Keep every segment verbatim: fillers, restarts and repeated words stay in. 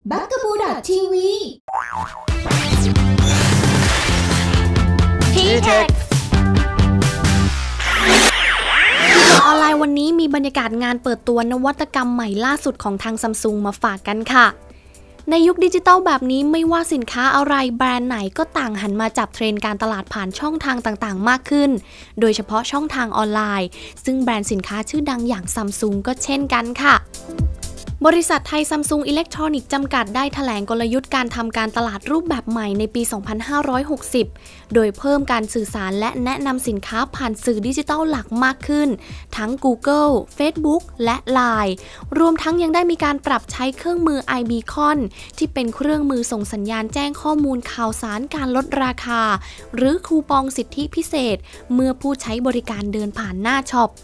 บักกะบูดอททีวีทีเทคออนไลน์วันนี้มีบรรยากาศงานเปิดตัวนวัตกรรมใหม่ล่าสุดของทาง Samsung มาฝากกันค่ะในยุคดิจิทัลแบบนี้ไม่ว่าสินค้าอะไรแบรนด์ไหนก็ต่างหันมาจับเทรนด์การตลาดผ่านช่องทางต่างๆมากขึ้นโดยเฉพาะช่องทางออนไลน์ซึ่งแบรนด์สินค้าชื่อดังอย่าง Samsung ก็เช่นกันค่ะบริษัทไทย Samsung Electronics จำกัดได้แถลงกลยุทธ์การทำการตลาดรูปแบบใหม่ในปี สองพันห้าร้อยหกสิบ โดยเพิ่มการสื่อสารและแนะนำสินค้าผ่านสื่อดิจิทัลหลักมากขึ้นทั้ง Google Facebook และ ไลน์ รวมทั้งยังได้มีการปรับใช้เครื่องมือ iBeacon ที่เป็นเครื่องมือส่งสัญญาณแจ้งข้อมูลข่าวสารการลดราคาหรือคูปองสิทธิพิเศษเมื่อผู้ใช้บริการเดินผ่านหน้าช็อป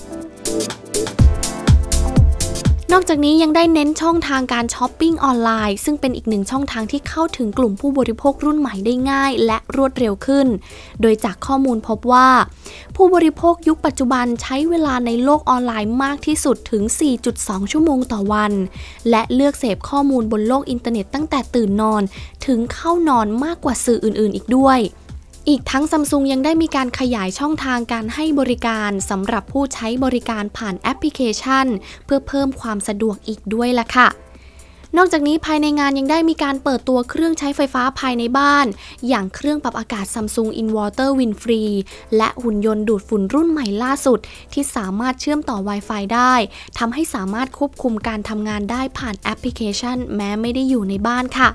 นอกจากนี้ยังได้เน้นช่องทางการช้อปปิ้งออนไลน์ซึ่งเป็นอีกหนึ่งช่องทางที่เข้าถึงกลุ่มผู้บริโภครุ่นใหม่ได้ง่ายและรวดเร็วขึ้นโดยจากข้อมูลพบว่าผู้บริโภคยุคปัจจุบันใช้เวลาในโลกออนไลน์มากที่สุดถึง สี่จุดสอง ชั่วโมงต่อวันและเลือกเสพข้อมูลบนโลกอินเทอร์เน็ตตั้งแต่ตื่นนอนถึงเข้านอนมากกว่าสื่ออื่นๆอีกด้วยอีกทั้ง Samsung ยังได้มีการขยายช่องทางการให้บริการสำหรับผู้ใช้บริการผ่านแอปพลิเคชันเพื่อเพิ่มความสะดวกอีกด้วยล่ะค่ะนอกจากนี้ภายในงานยังได้มีการเปิดตัวเครื่องใช้ไฟฟ้าภายในบ้านอย่างเครื่องปรับอากาศ Samsung Inverter Windfree และหุ่นยนต์ดูดฝุ่นรุ่นใหม่ล่าสุดที่สามารถเชื่อมต่อ Wi-Fi ได้ทำให้สามารถควบคุมการทำงานได้ผ่านแอปพลิเคชันแม้ไม่ได้อยู่ในบ้านค่ะ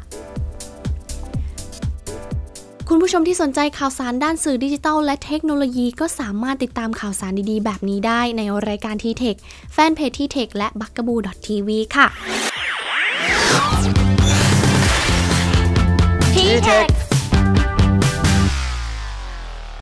คุณผู้ชมที่สนใจข่าวสารด้านสื่อดิจิทัลและเทคโนโลยีก็สามารถติดตามข่าวสารดีๆแบบนี้ได้ในรายการ ที เทค แฟนเพจ ที เทค และ บักกะบู ดอท ที วี ค่ะที เทค